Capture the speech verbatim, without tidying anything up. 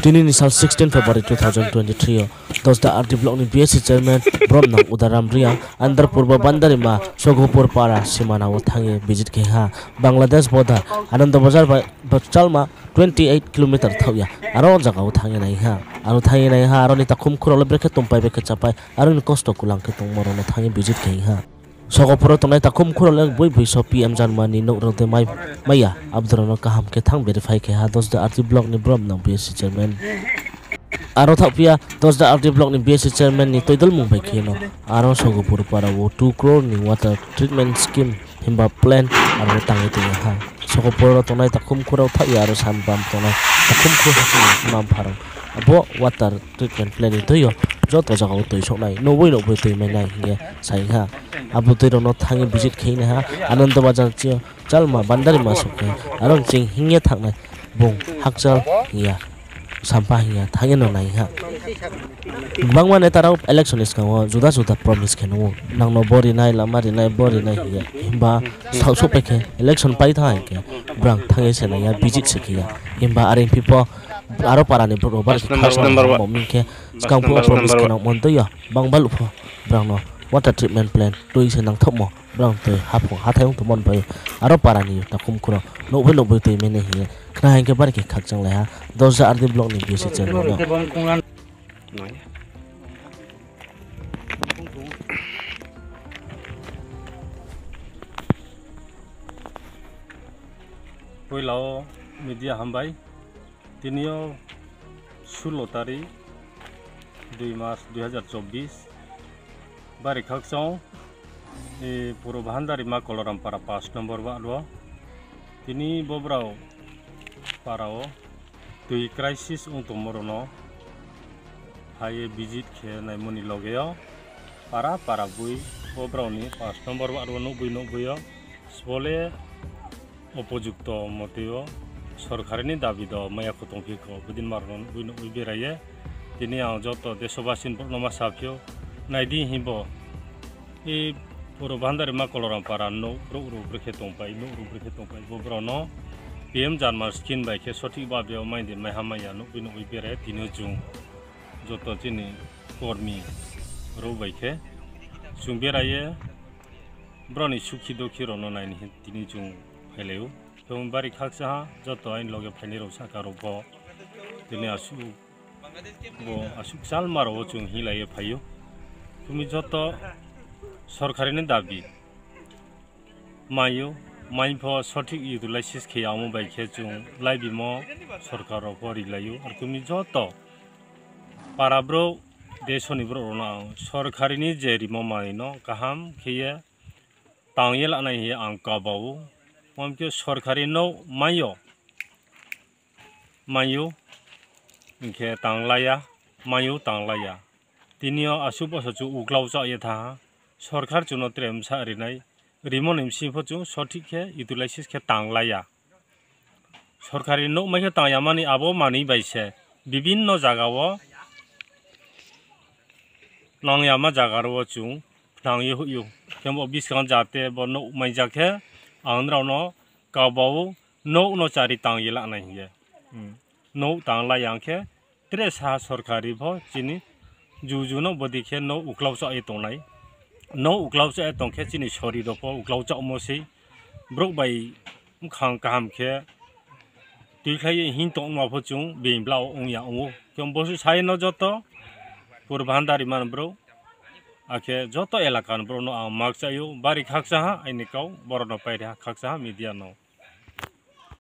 Tini ni sal sixteen February two thousand twenty-three dos da R D block ni B S C chairman Brom nang udaram ria andar purba bandarima Sogopur para simana uthangi visit ke ha Bangladesh border Anand bazar bachalma twenty-eight kilometer thawya aro jaga uthangi nai ha aro thangi nai ha aro ni takhum khurol breke tumpai beke chapai aro ni kosto kulang ke tongmoro no thangi visit ke ha Sogopur tonai takhum khurol boi boi so P M Janmani no rote mai maya abdurano kaham ke thang verify ke ha dos da R D block ni Brom nang B S C chairman Aro thapia dos da R D block ni B S C chairman ni toidal mumbai khino aro Sogopur para wo two crore ni water treatment scheme himba plan aro tangi tu ha Sogopur tonai takhum khurau thaya aro sanbam tonai takhum khurau mam pharang abo water treatment plan ni toyo joto jaga toi soknai no boi no boi toi mai nai hinge sai ha abu toi no thangi visit kheina ha anand bazar chi chalma bandari ma sokhe aro ching hinge thaknai bong hakchal ya sampah ya thangi no nai ha bangwa neta rau election is kawo juda juda promise kheno nang no bori nai lamari nai bori nai ya himba sauso pekhe election pai thai ke brang thangi se na ya visit se ya himba aring people aro parani bro bar moming ke skang pu promise kheno monto ya bangbal upho brang no water treatment plan toi se nang thokmo brang toi hapho hathai ung tomon bai aro parani takum khuro no boi no boi toi mene hi khna hang ke bar ke khakjang la ha dos R D block ni B S C chairman Pulau media hambai tinio sullo tarikh two March two thousand twenty-four bari khaksong e puro bhandari ma koloram para five number wa lo tini bobrao parao tui crisis untuk morono haye visit ke nai moni logeo para para bui bobrao ni five number wa lo no bui no buyo sbole opojukto moteo সরকারের দাবি দ মায়া কতংকি কো বুদিন মারন বুইনো উইবেরায়ে তিনি আও যত দেশবাসীন প্রণমা সাফিও নাইদি হিব ই পুরো বান্দারে মা কলরাম পারা নো রো রো ব্রেখে তংপাই নো রো ব্রেখে তংপাই বব্রনো পিএম জানমার স্কিন বাইকে সঠিক ভাবে মাইদে মাইহা মাইয়া নো বুইনো উইবেরায়ে তিনো জুং যত চিনি কর্মী রো বাইকে জুংবেরায়ে ব্রনি সুখী দুঃখী রনো নাইনি তিনি জুং ফেলেও Kung bari khaksa ha joto ain loge phani ro sakaro bo tini asu bo asu sal maro chung hilai phayo tumi joto sorkari ni dabi mayo maipho sothik utilize kheyamo bai khe chung laibi mo sorkaro pori layo ar tumi joto parabro deshoni bro na sorkari ni jeri mo maino kaham khiye tangyel anai hi angka bawo Mamke sorkari no mayo mayo ke tanglaya mayo tanglaya tinio asupo sochu uklau cha ye tha sorkar chuno trem sa rinai rimon imsi phochu sothik ke utilize ke tanglaya sorkari no mai ke tangya mani abo mani baise bibinno jagao nangya ma jagaro chung tangye hu yu kembo biskan jate bo no mai jakhe Andra no kabau no no cari tang yela nai ye no tang la yang ke tres ha sorkari pho chini juju no bodi ke no uklau sa e tonai no uklau sa e tong ke chini sori do pho uklau cha mo si brok bai khang kam ke ti khai hin tong ma pho chung bin blau ong ya ong kyom bo su sai no joto purbhandari man bro Ake joto elakan bro no ang magsayo bari khaksa ha ainikau borono paira khaksa media no